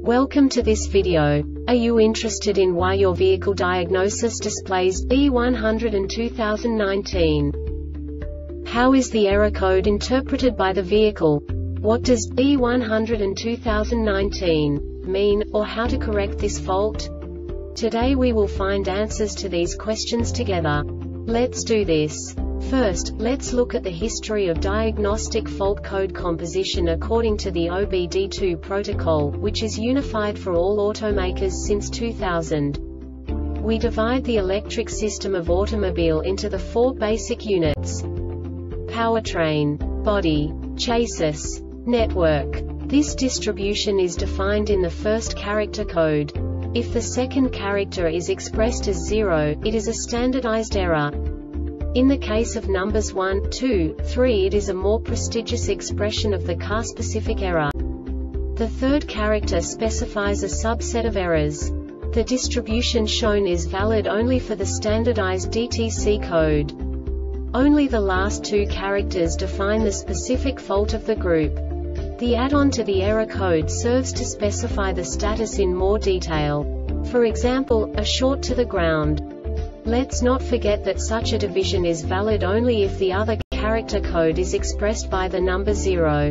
Welcome to this video. Are you interested in why your vehicle diagnosis displays B100 in 2019? How is the error code interpreted by the vehicle? What does B100 in 2019 mean, or how to correct this fault? Today we will find answers to these questions together. Let's do this. First, let's look at the history of diagnostic fault code composition according to the OBD2 protocol, which is unified for all automakers since 2000. We divide the electric system of automobile into the four basic units: powertrain, body, chassis, network. This distribution is defined in the first character code. If the second character is expressed as 0, it is a standardized error. In the case of numbers 1, 2, 3, it is a more prestigious expression of the car-specific error. The third character specifies a subset of errors. The distribution shown is valid only for the standardized DTC code. Only the last two characters define the specific fault of the group. The add-on to the error code serves to specify the status in more detail. For example, a short to the ground. Let's not forget that such a division is valid only if the other character code is expressed by the number 0.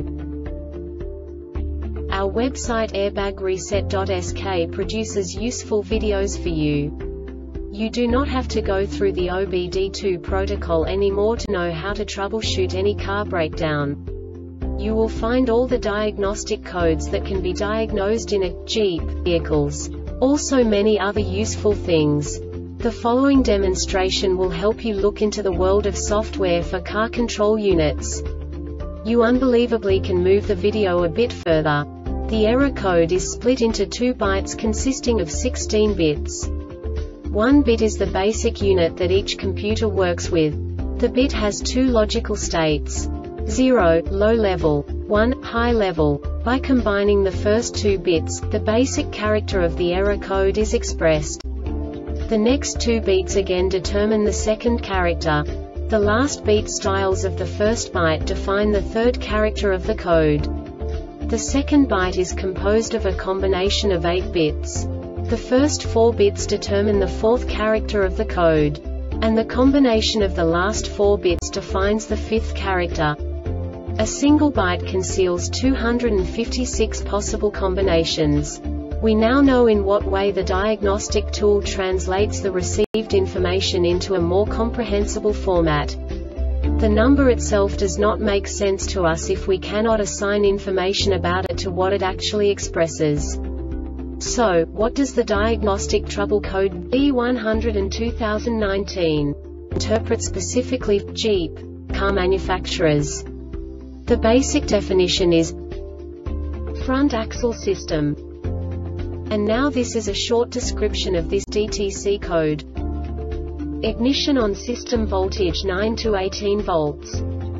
Our website airbagreset.sk produces useful videos for you. You do not have to go through the OBD2 protocol anymore to know how to troubleshoot any car breakdown. You will find all the diagnostic codes that can be diagnosed in a Jeep vehicles. Also many other useful things. The following demonstration will help you look into the world of software for car control units. You unbelievably can move the video a bit further. The error code is split into 2 bytes consisting of 16 bits. 1 bit is the basic unit that each computer works with. The bit has 2 logical states: 0, low level, 1, high level. By combining the first 2 bits, the basic character of the error code is expressed. The next 2 beats again determine the second character. The last beat styles of the first byte define the third character of the code. The second byte is composed of a combination of 8 bits. The first 4 bits determine the fourth character of the code. And the combination of the last 4 bits defines the fifth character. A single byte conceals 256 possible combinations. We now know in what way the diagnostic tool translates the received information into a more comprehensible format. The number itself does not make sense to us if we cannot assign information about it to what it actually expresses. So, what does the diagnostic trouble code B100 in 2019 interpret specifically for Jeep car manufacturers? The basic definition is front axle system. And now this is a short description of this DTC code. Ignition on system voltage 9 to 18 volts.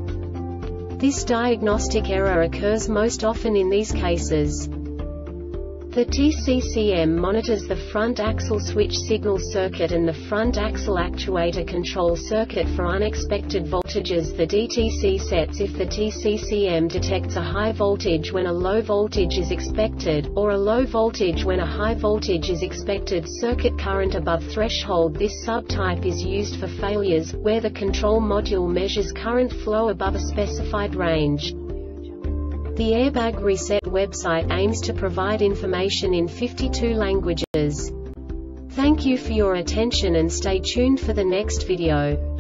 This diagnostic error occurs most often in these cases. The TCCM monitors the front axle switch signal circuit and the front axle actuator control circuit for unexpected voltages. The DTC sets if the TCCM detects a high voltage when a low voltage is expected, or a low voltage when a high voltage is expected. Circuit current above threshold. This subtype is used for failures, where the control module measures current flow above a specified range. The Airbag Reset website aims to provide information in 52 languages. Thank you for your attention and stay tuned for the next video.